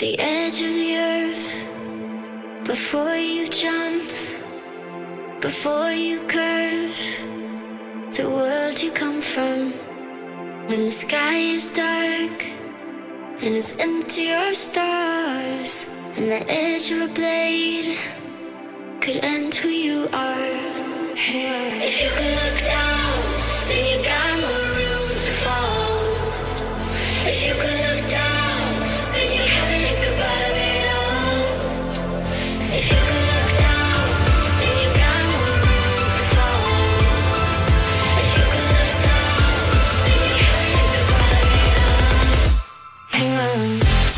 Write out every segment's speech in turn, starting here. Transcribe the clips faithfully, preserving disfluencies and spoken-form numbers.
the edge of the earth, before you jump, before you curse the world you come from. When the sky is dark and it's empty of stars, and the edge of a blade could end who you are. If you could look down, then you got more room to fall. If you could look down, then you haven't hit the bottom at all. If you could look down, then you got more room to fall. If you could look down, then you haven't hit the bottom at all. Hang on.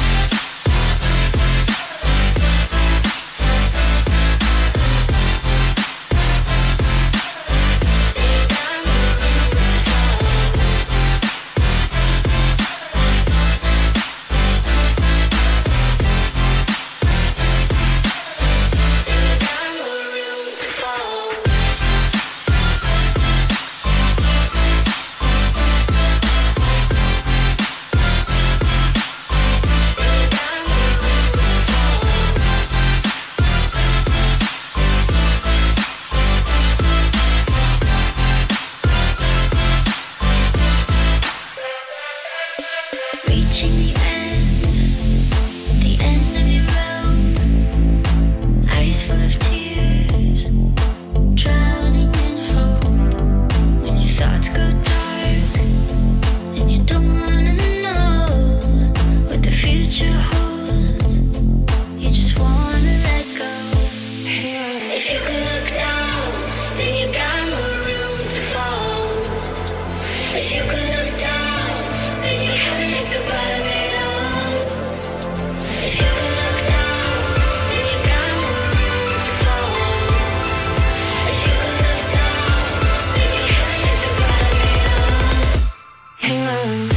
Reaching the end, the end of your rope, eyes full of tears, drowning in hope. When your thoughts go dark and you don't wanna know what the future holds, you just wanna let go. If you could look down, then you got more room to fall. If you could look down, then you haven't hit the bottom at all. If you could look down, then you got more room to fall. If you could look down, then you haven't hit the bottom at all. Hang on.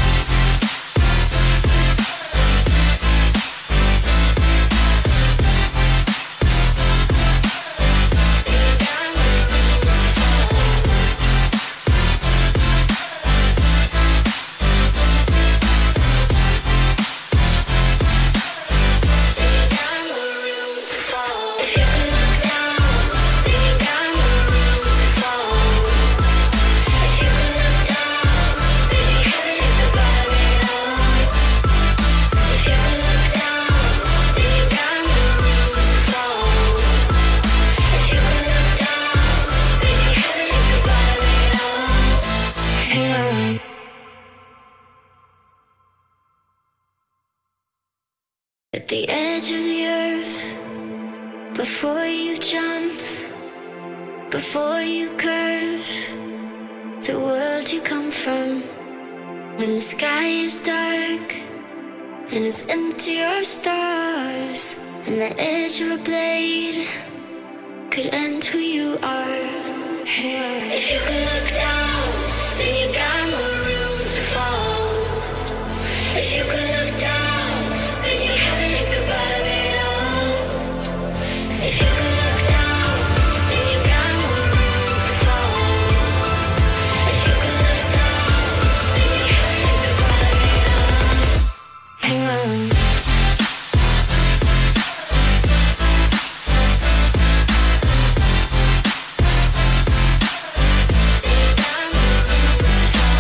At the edge of the earth, before you jump, before you curse the world you come from. When the sky is dark and it's empty of stars, and the edge of a blade could end who you are. If you could look down, then you got more room to fall. If you could look down, then you haven't hit the bottom at all. If you could look down, then you got more room to fall. If you could look down, then you haven't hit the bottom at all. Hang on. If you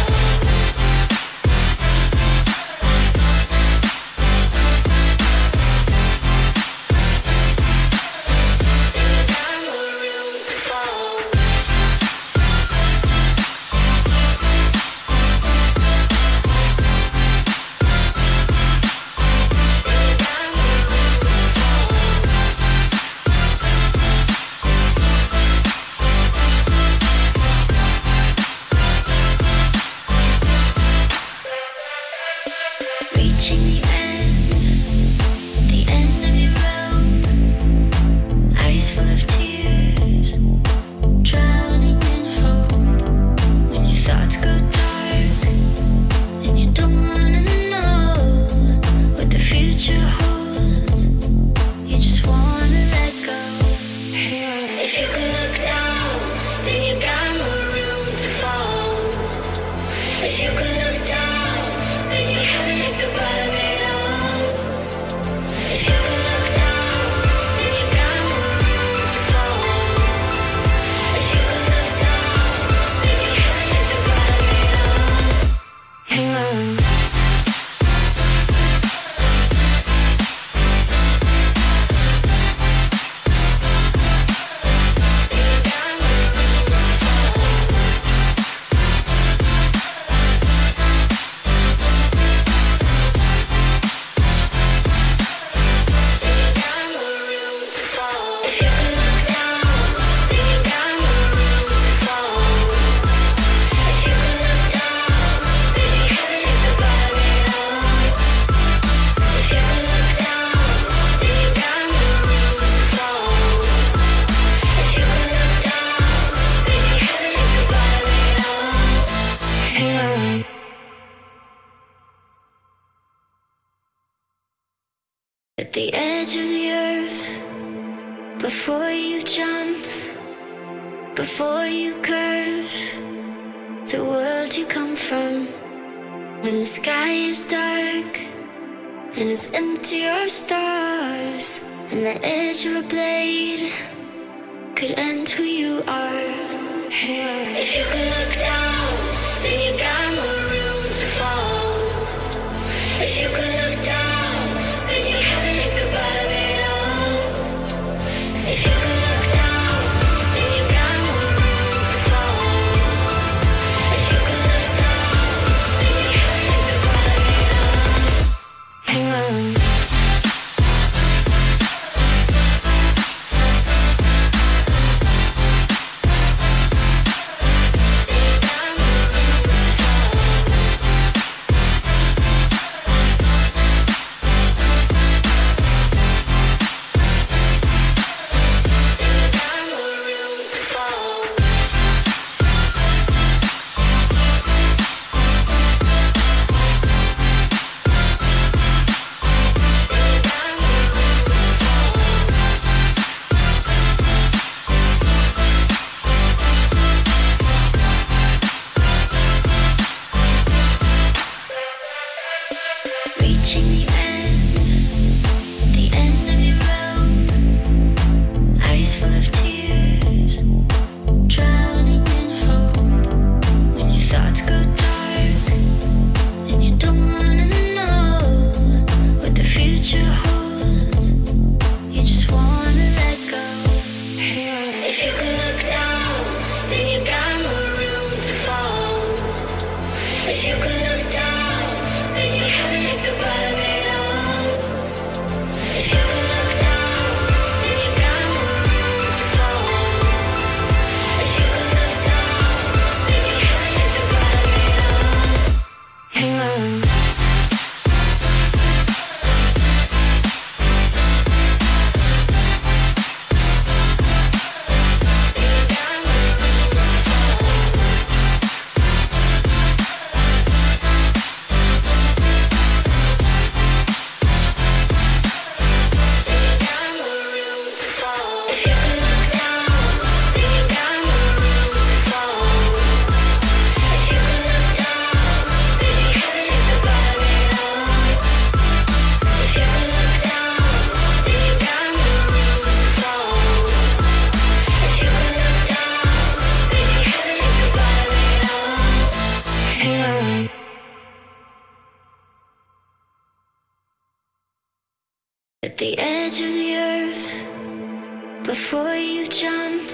at the edge of the earth. Before you jump, before you curse the world you come from. When the sky is dark and it's empty of stars, and the edge of a blade could end who you are. If you could look down, then you got more room to fall. If you could look down, then you haven't hit the bottom at all. If you could look down, then you got more room to fall. If you could look down, then you haven't hit the bottom at all. Hang on. At the edge of the earth, before you jump,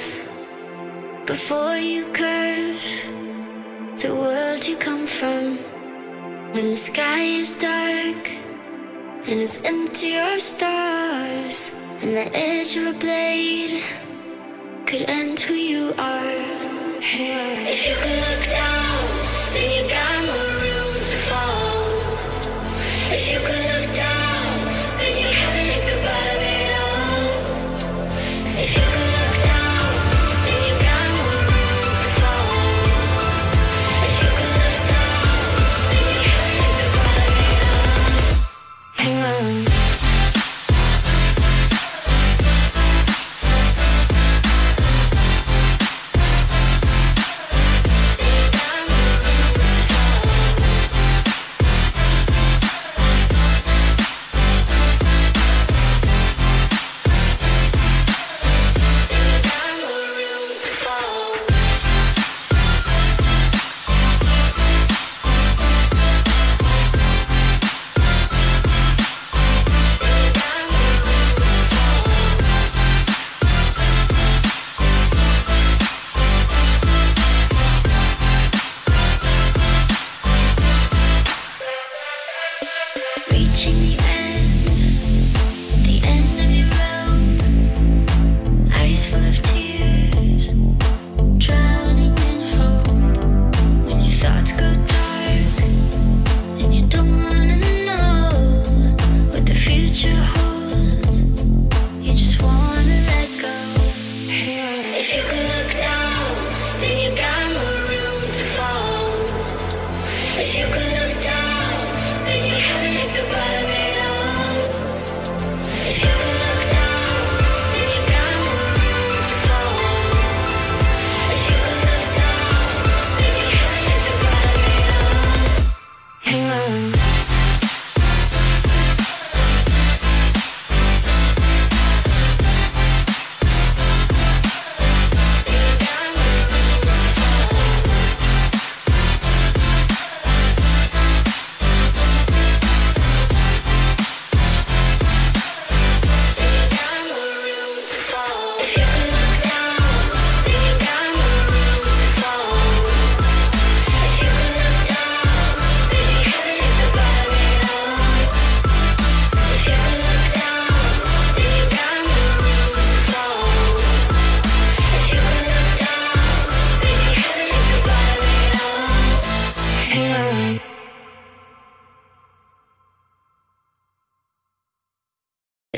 before you curse the world you come from. When the sky is dark and it's empty of stars, and the edge of a blade could end who you are. If you could look down, then you got more room to fall. If you could look down, then you haven't hit the bottom at all. If you could look down, then you got more room to fall. If you could look down, then you haven't hit the bottom at all. Hang on.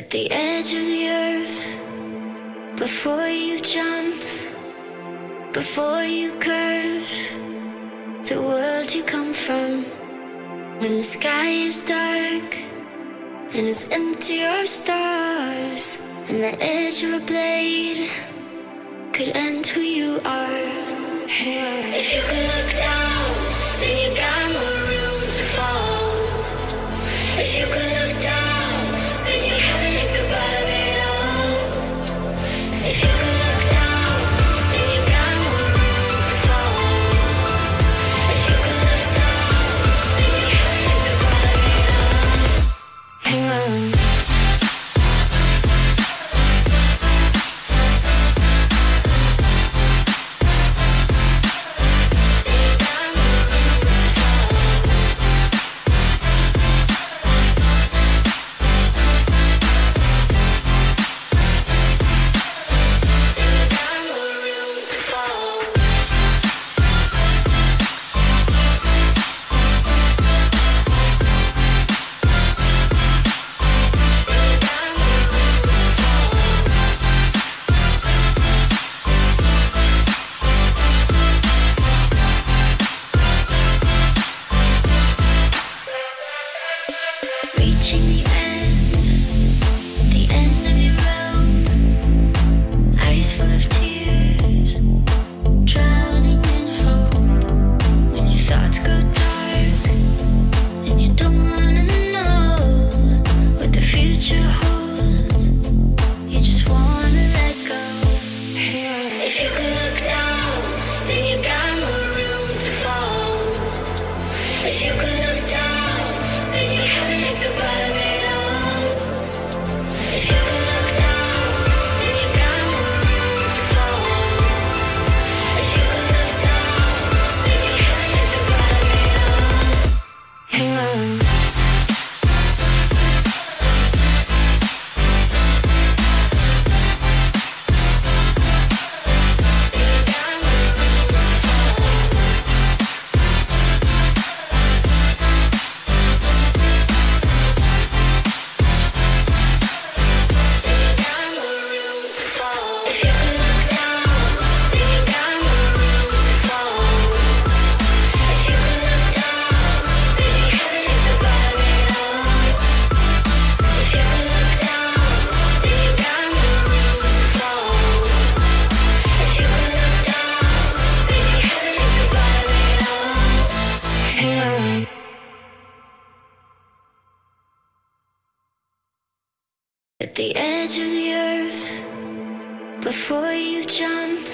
at the edge of the earth. Before you jump, before you curse the world you come from. When the sky is dark and it's empty of stars, and the edge of a blade could end who you are. If you could look down, then you got more room to fall. If you could look down, then you haven't hit the bottom at all. If you could look down, then you got more room to fall. If you could look down, then you haven't hit the bottom at all. Hang on. At the edge of the earth, before you jump,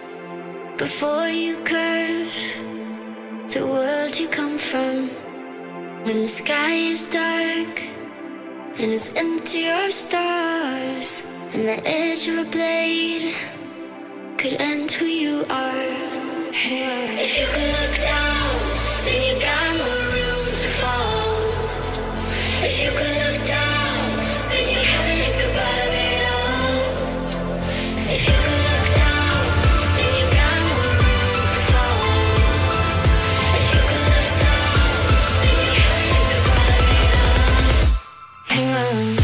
before you curse the world you come from. When the sky is dark and it's empty of stars, and the edge of a blade could end who you are. If you could look down, then you got more room to fall. If you could look down, then you haven't hit the bottom at all. If you could look down, then you got more room to fall. If you could look down, then you haven't hit the bottom at all. Hang on.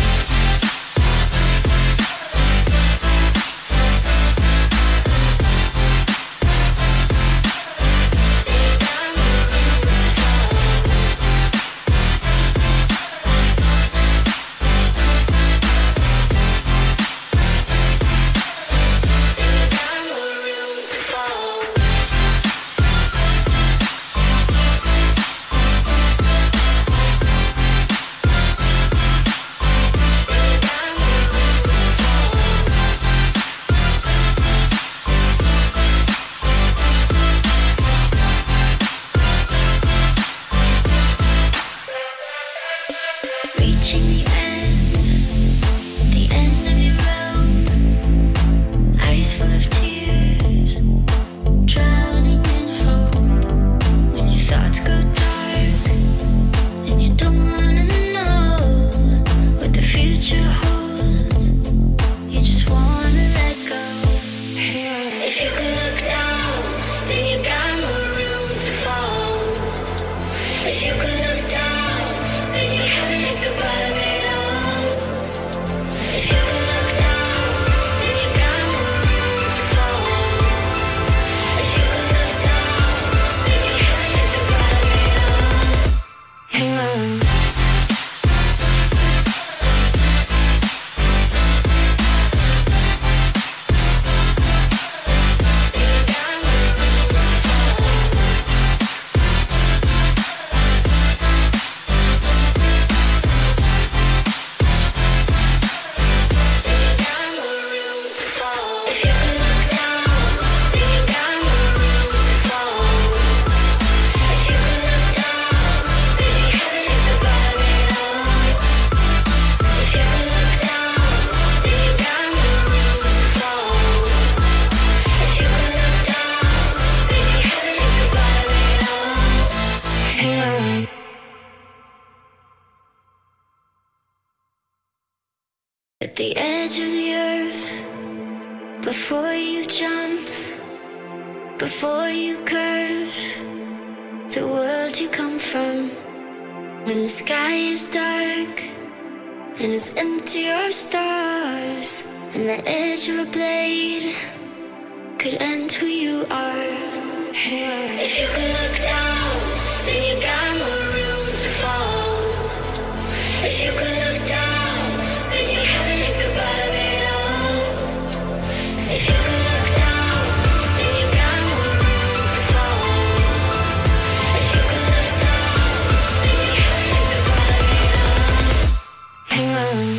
at the edge of the earth. Before you jump, before you curse the world you come from. When the sky is dark and it's empty of stars, and the edge of a blade could end who you are. If you could look down, then you got more room to fall. If you could look down, then you haven't hit the bottom at all. If you could look down, then you got more room to fall. If you could look down, then you haven't hit the bottom at all. Hang on.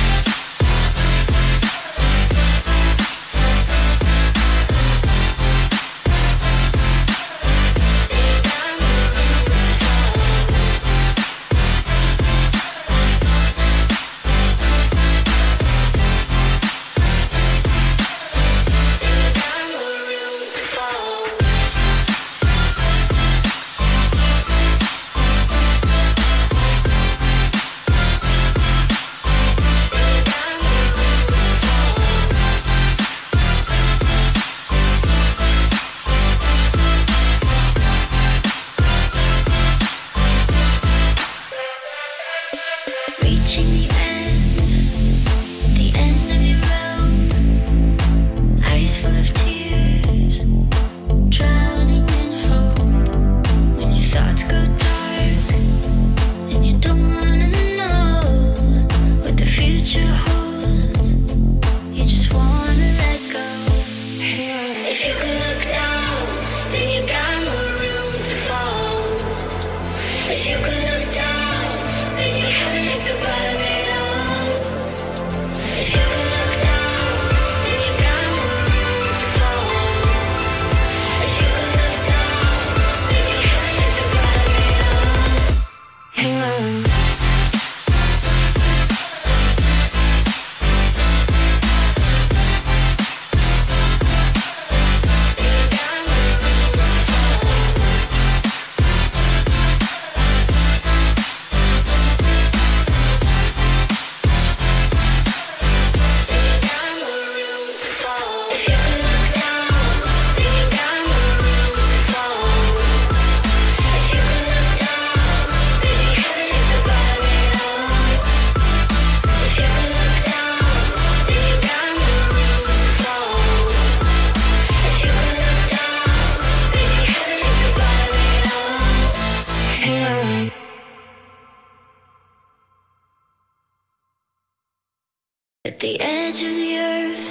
At the edge of the earth,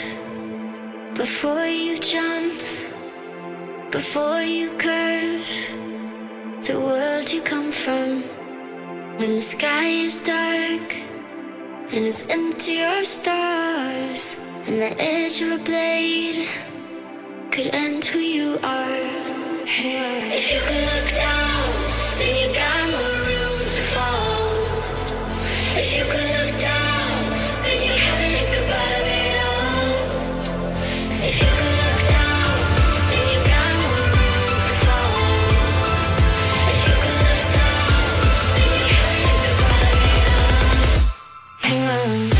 before you jump, before you curse the world you come from. When the sky is dark and it's empty of stars, and the edge of a blade could end who you are. If you could look down, then you got more room to fall. If you could look down, then you haven't hit the bottom at all. If you could look down, then you got more room to fall. If you could look down, then you haven't hit the bottom at all. Hang on.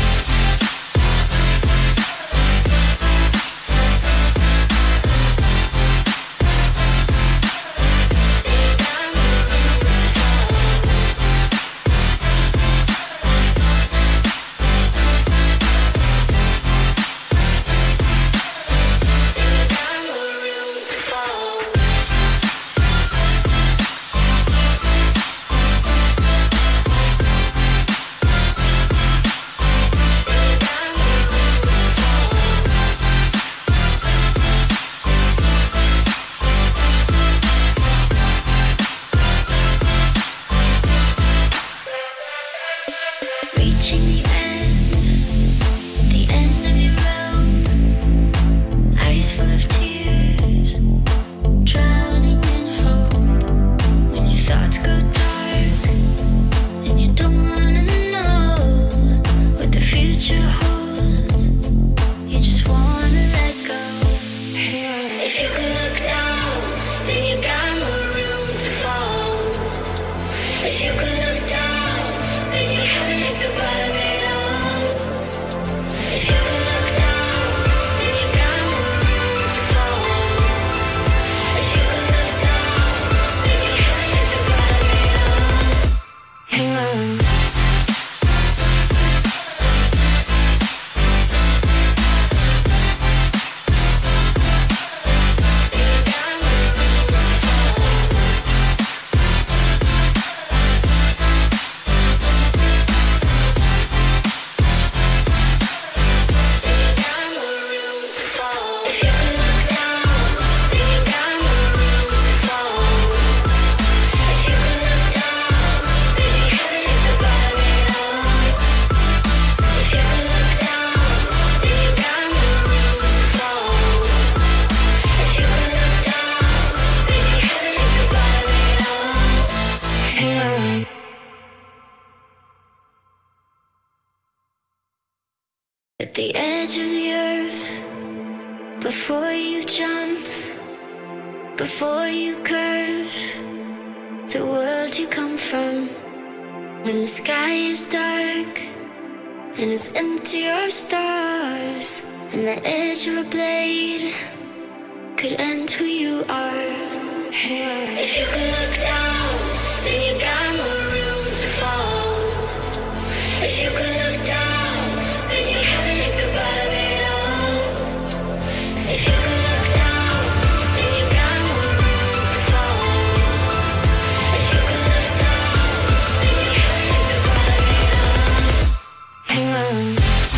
At the edge of the earth, before you jump, before you curse the world you come from. When the sky is dark and it's empty of stars, and the edge of a blade could end who you are. If you could look down, then you got more room to fall. If you could look down, then you haven't hit the bottom at all. If you could look down, then you got more room to fall. If you could look down, then you haven't hit the bottom at all. Hang on.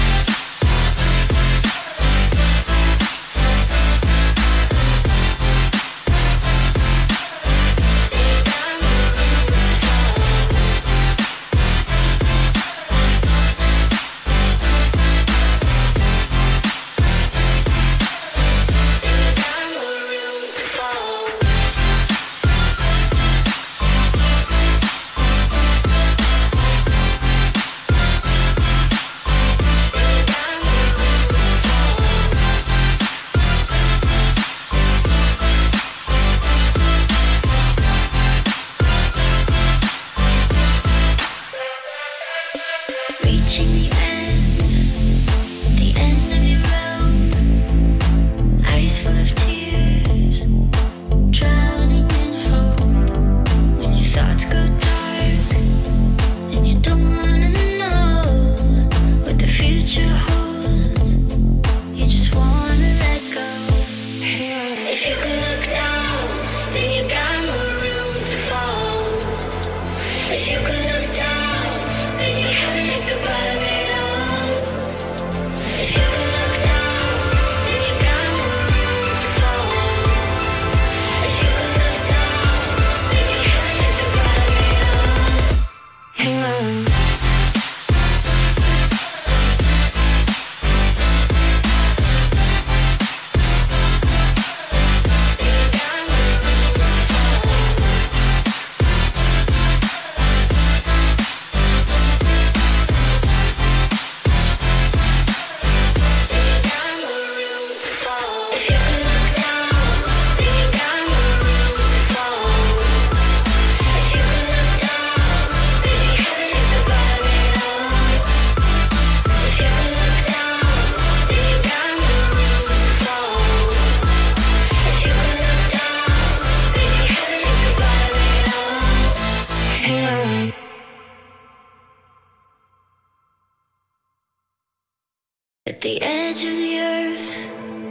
At the edge of the earth,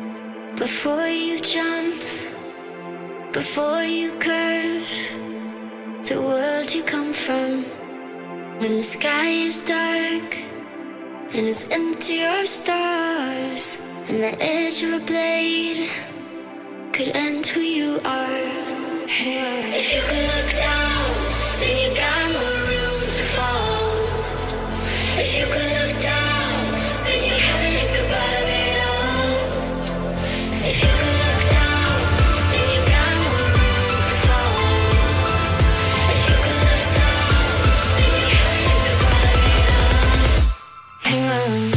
before you jump, before you curse the world you come from. When the sky is dark and it's empty of stars, and the edge of a blade could end who you are. If you could look down, then you got more room to fall. If you could look down, then you haven't hit the bottom at all. If you could look down, then you got more room to fall. If you could look down, then you haven't hit the bottom at all. Hang on.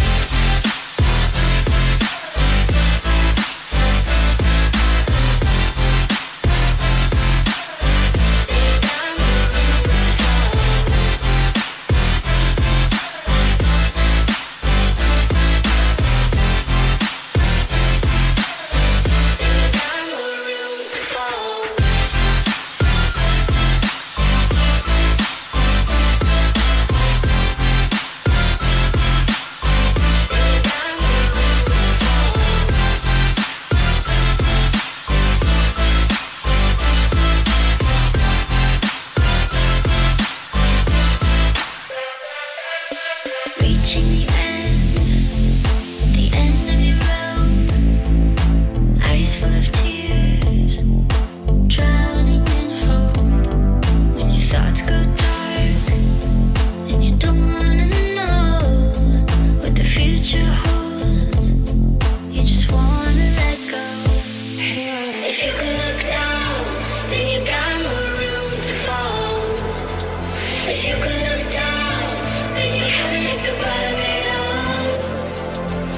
If you could look down, then you haven't hit the bottom at all.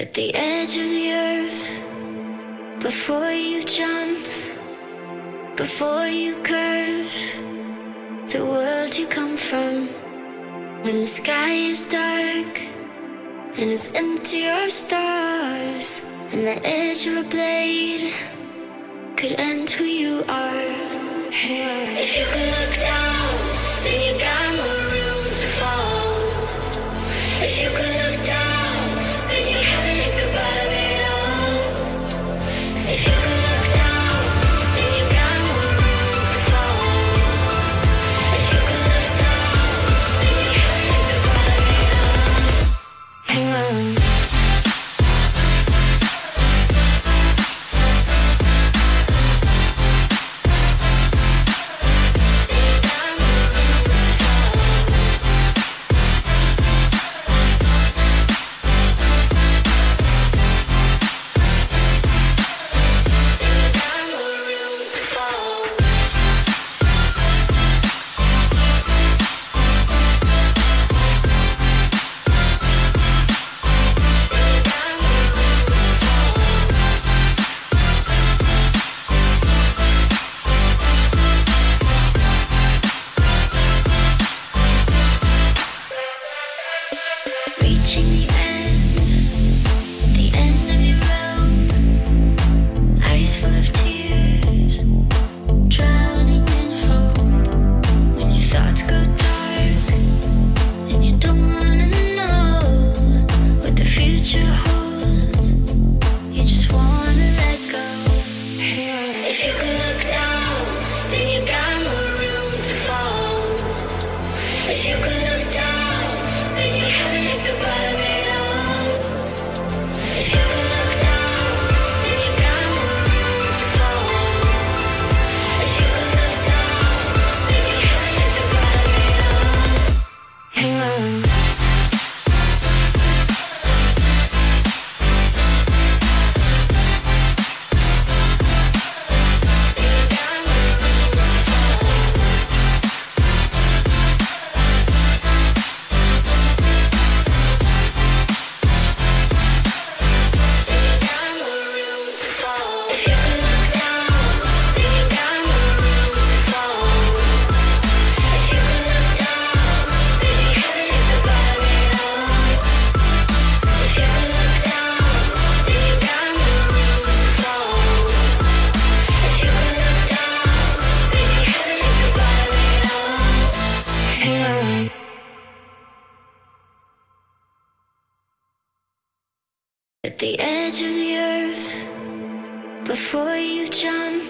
At the edge of the earth, before you jump, before you curse the world you come from. When the sky is dark and it's empty of stars, and the edge of a blade could end who you are. If you could look down, then you got more room to fall. If you could look down, then you haven't hit the bottom at all. If you could look down, then you got more room to fall. If you could look down, then you haven't hit the bottom at all. Hang on. At the edge of the earth, before you jump,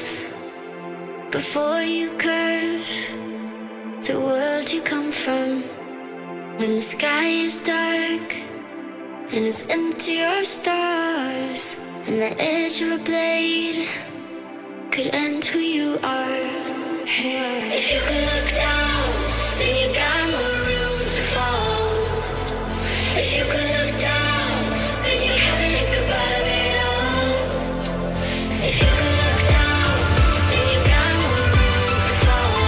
before you curse the world you come from. When the sky is dark and it's empty of stars, and the edge of a blade could end who you are. If you could look down, then you got more room to fall. If you could look down, then you haven't hit the bottom at all. If you could look down, then you got more room to fall.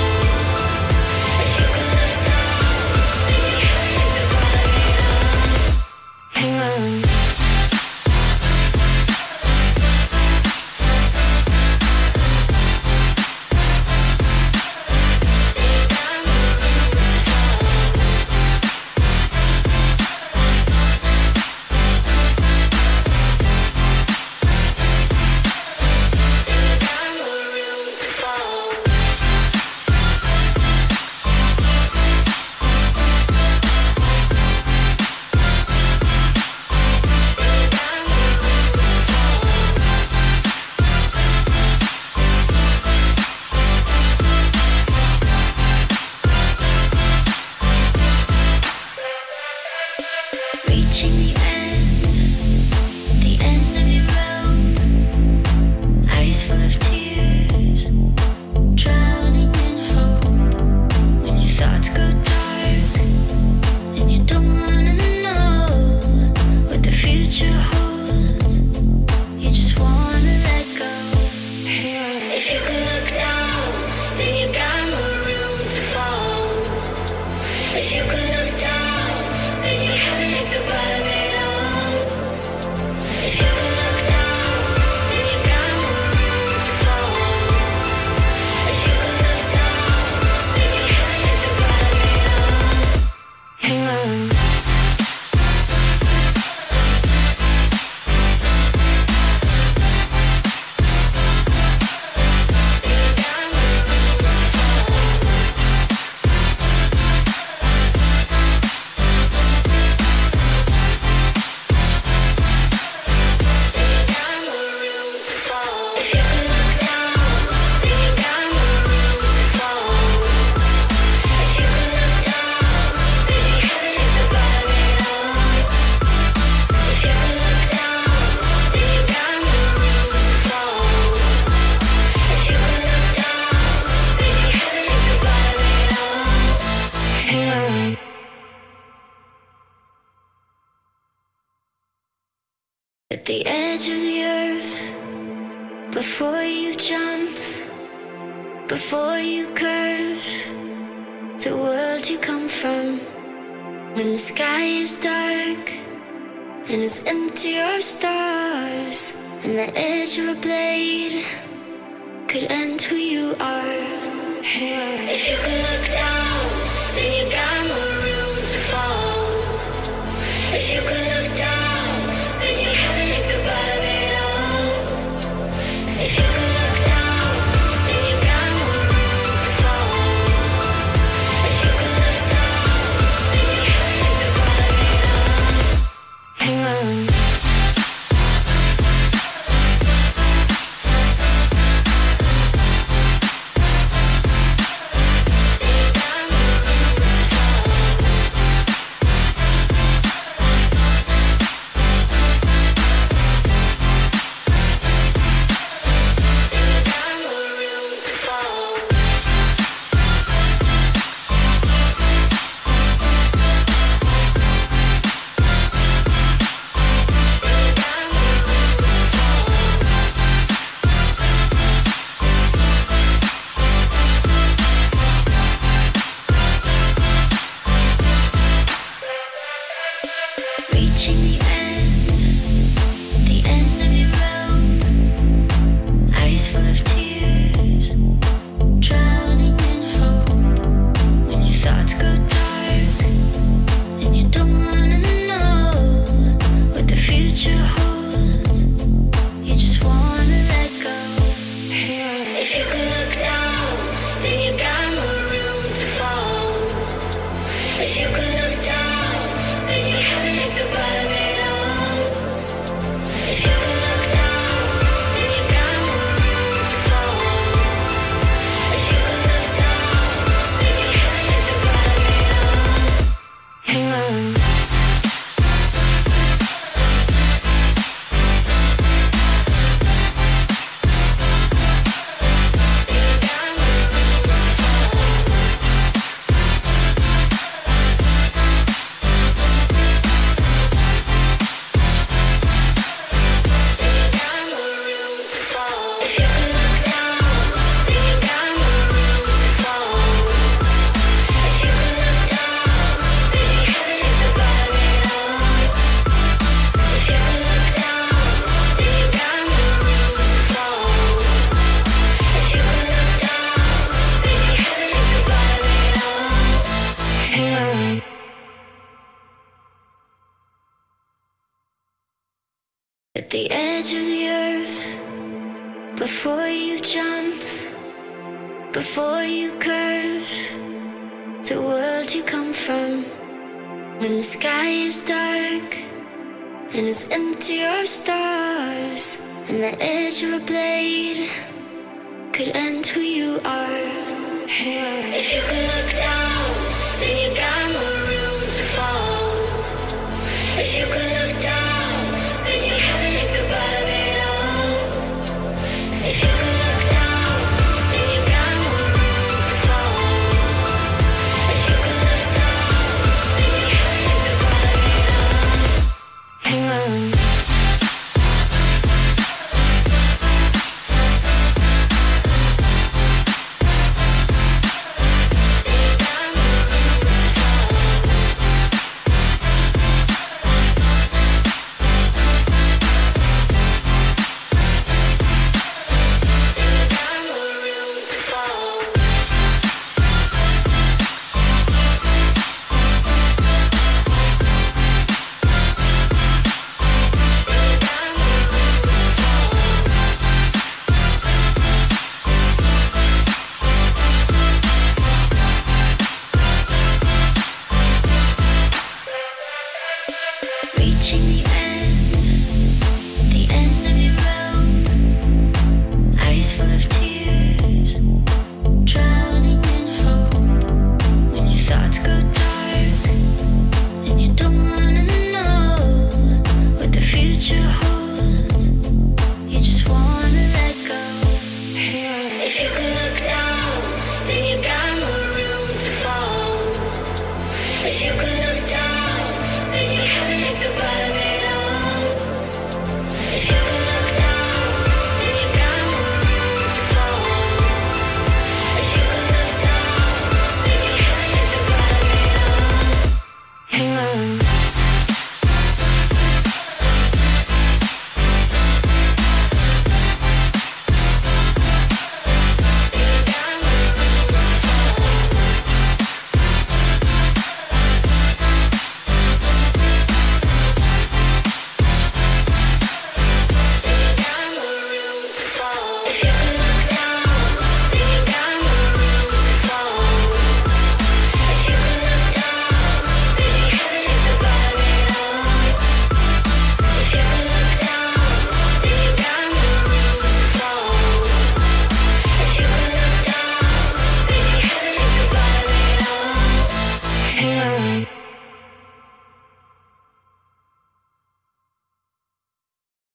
If you could look down, then you haven't hit the bottom at all. Hang on. At the edge of the earth, before you jump, before you curse the world you come from. When the sky is dark and it's empty of stars, and the edge of a blade could end who you are. If you could look down, then you got more room to fall. If you could look down, then you haven't hit the bottom at all. If you could look down, then you got more room to fall. If you could look down, then you haven't hit the bottom at all. Hang on. At the edge of the earth, before you jump, before you curse the world you come from. When the sky is dark and it's empty of stars, and the edge of a blade could end who you are. If you could look down, then you got more room to fall. If you could look down, then you haven't hit the bottom at all. If you could look down, then you got more room to fall. If you could look down, then you haven't hit the bottom at all. Hang on.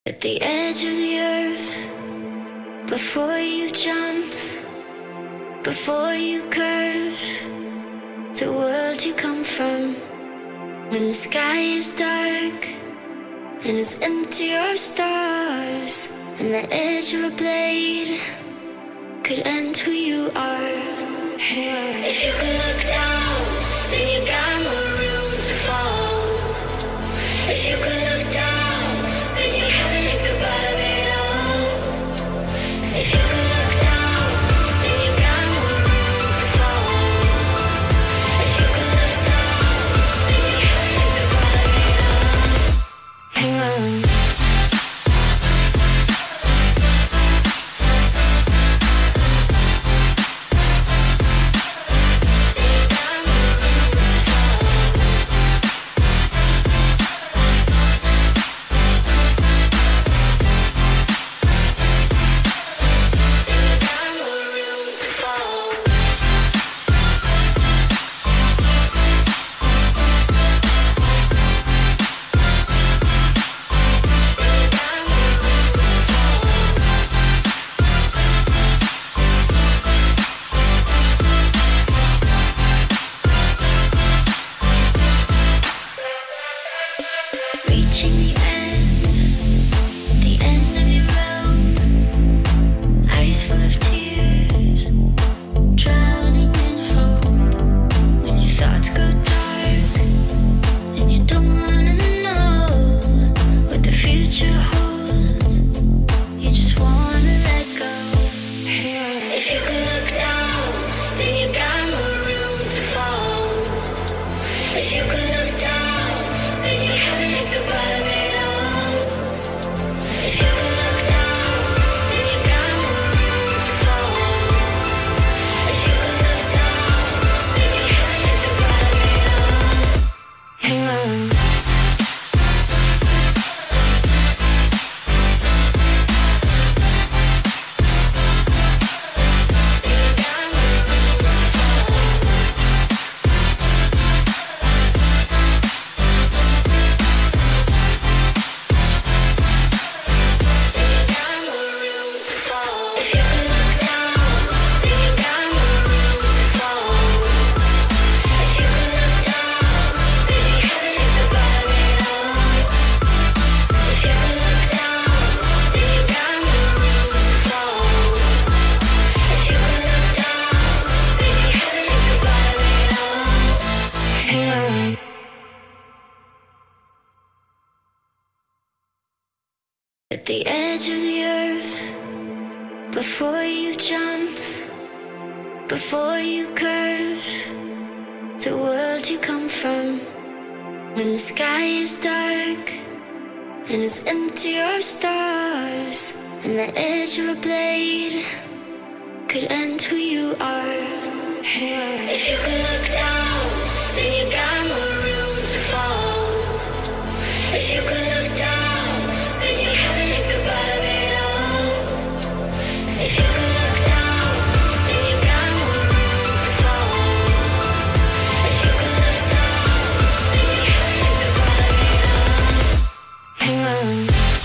At the edge of the earth, before you jump, before you curse the world you come from. When the sky is dark and it's empty of stars, and the edge of a blade could end who you are. If you could look down, then you got more room to fall. If you could look down, then you haven't hit the bottom at all. If you could look down, then you got more room to fall. If you could look down, then you haven't hit the bottom at all. Hang on. At the edge of the earth, before you jump, before you curse the world you come from. When the sky is dark and it's empty of stars, and the edge of a blade could end who you are. If you could look down, then you got more room to fall. If you could look down, then you haven't hit the bottom at all. If you could look down, then you got more room to fall. If you could look down, then you haven't hit the bottom at all. Hang on.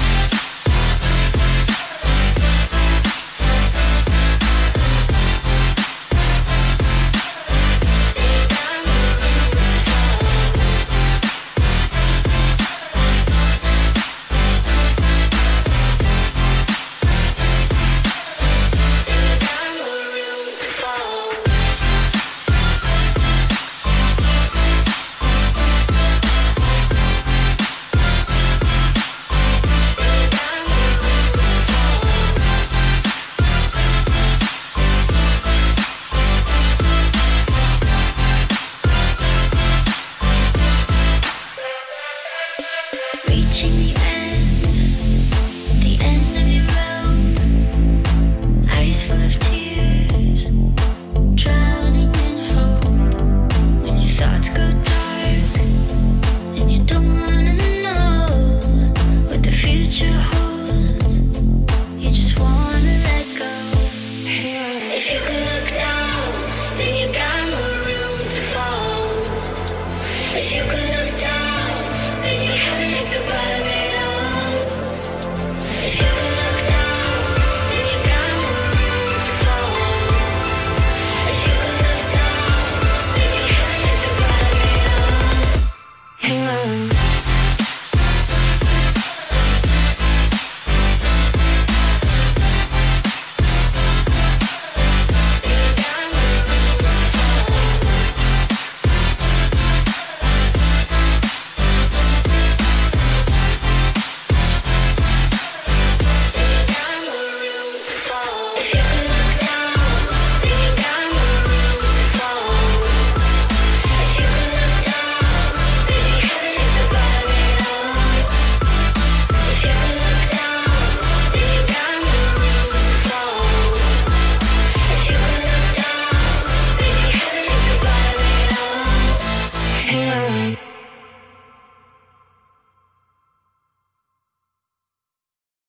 Reaching the end, the end of your rope, eyes full of tears, drowning in hope. When your thoughts go dark and you don't wanna know what the future holds, you just wanna let go. If you could look down, then you got more room to fall. If you could look down, then you haven't hit the bottom at all.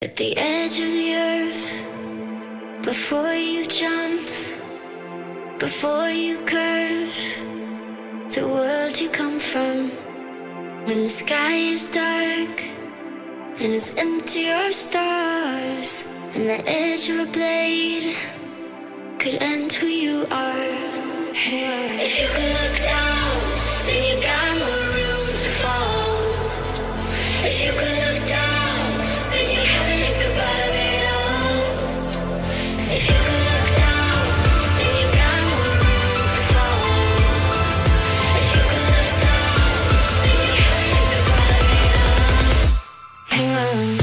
at the edge of the earth. Before you jump, before you curse the world you come from. When the sky is dark and it's empty of stars, and the edge of a blade could end who you are. If you could look down, then you got more room to fall. If you could look down, then you haven't hit the bottom at all. If you could look down, then you got more room to fall. If you could look down, then you haven't hit the bottom at all. Hang on.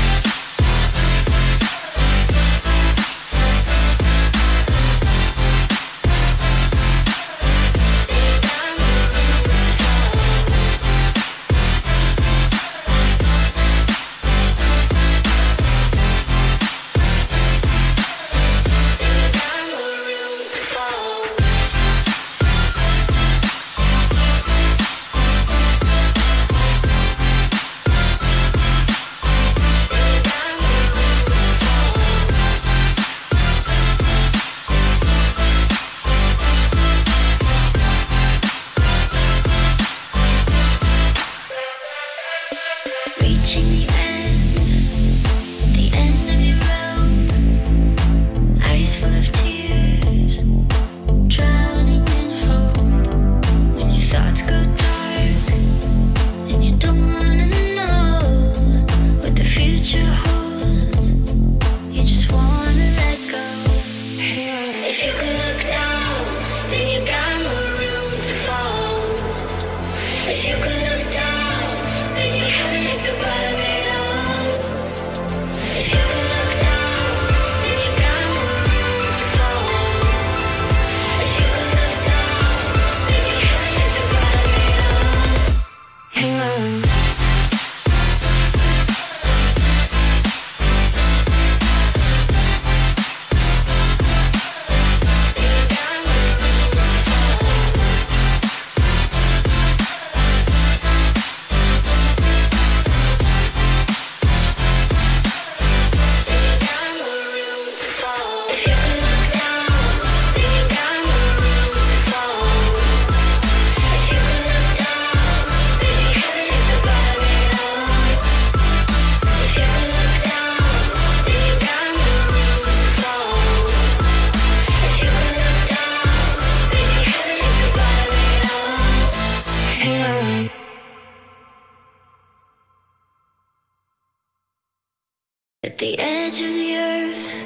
At the edge of the earth,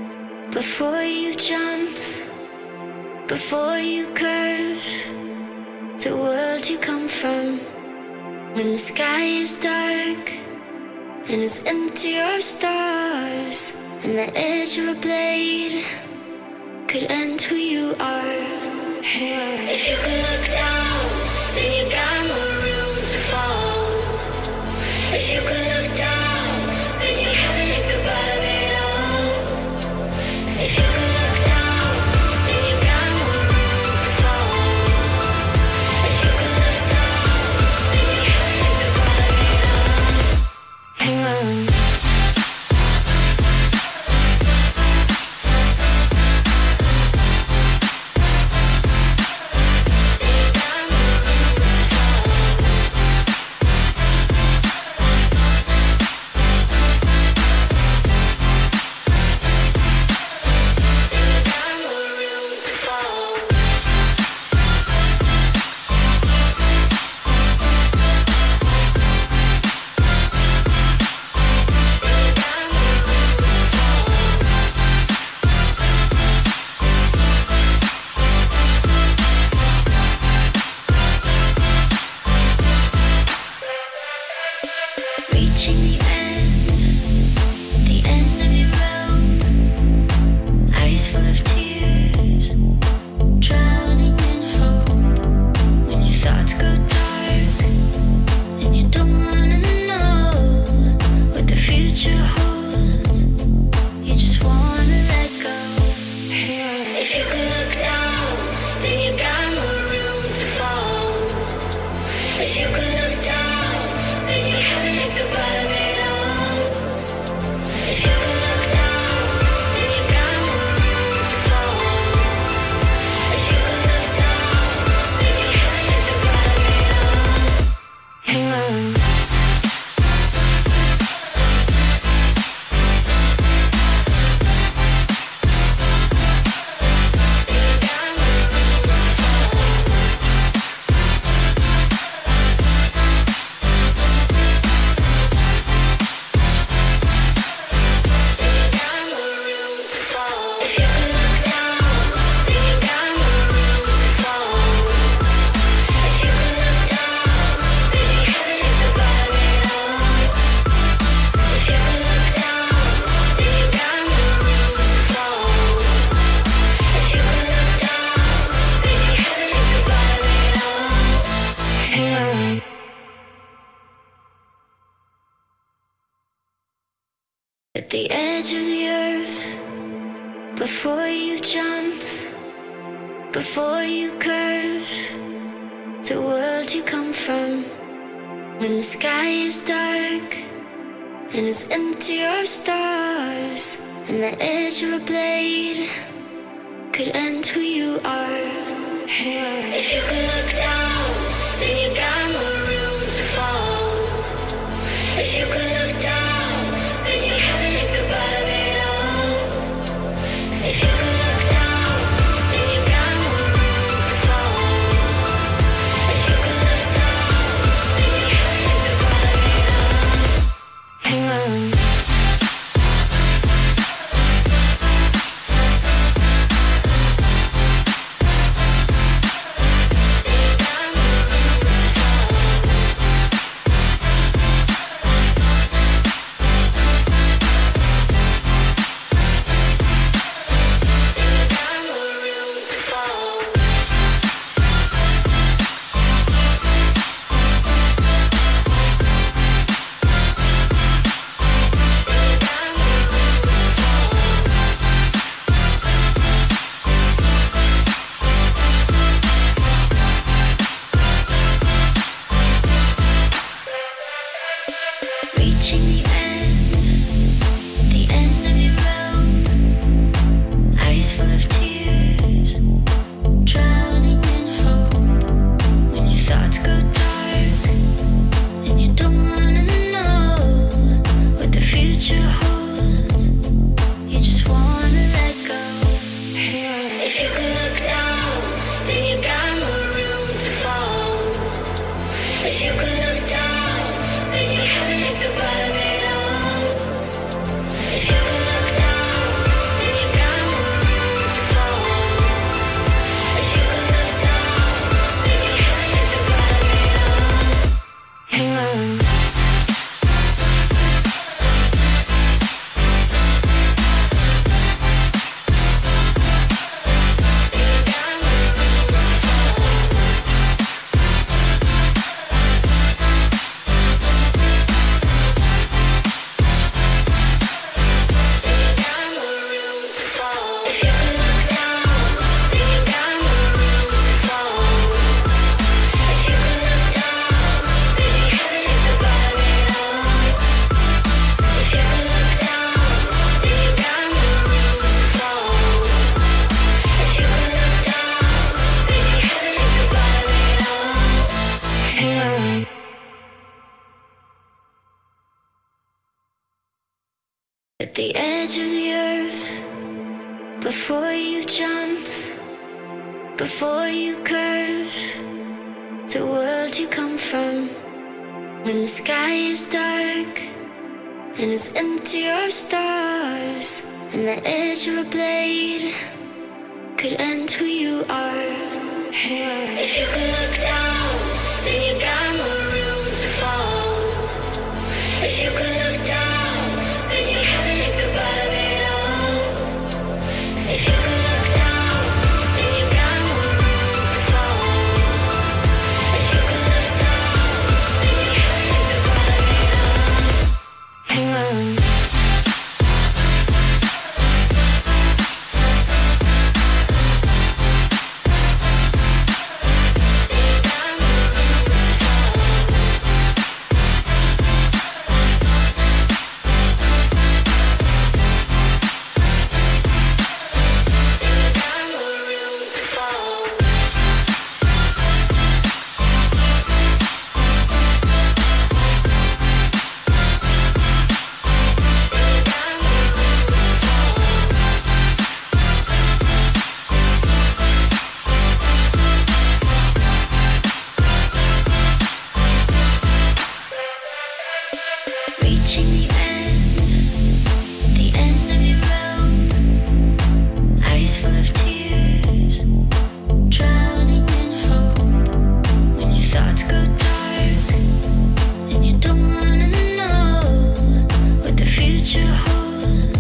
before you jump, before you curse the world you come from. When the sky is dark and it's empty of stars, and the edge of a blade could end who you are. If you could look down, then you got more room to fall. If you could look down, then you haven't hit the bottom at all. If you could look down, then you got more room to fall. If you could look down, then you haven't hit the bottom at all. Hang on. Reaching the end, the end of your rope, eyes full of tears, drowning in hope. When your thoughts go dark and you don't wanna know what the future holds, you just wanna let go. If you could look down, then you got more room to fall. If you could look down, then you haven't hit the bottom at all. at the edge of the earth. Before you jump, before you curse the world you come from. When the sky is dark and it's empty of stars, and the edge of a blade could end who you are. If you could look down, then you got more room to fall. If you could look down, then you haven't hit the bottom at all. If you could look down, then you got more room to fall. If you could look down, then you haven't hit the bottom at all. Hang on. At the edge of the earth, before you jump, before you curse the world you come from. When the sky is dark and it's empty of stars, and the edge of a blade could end who you are. If you could look down, then you got more room to fall. If you could look down, then you haven't hit the bottom at all. If you could look down, then you got more room to fall. If you could look down, then you haven't hit the bottom at all. Hang on. Reaching the end, the end of your rope, eyes full of tears, drowning in hope. When your thoughts go dark and you don't wanna know what the future holds,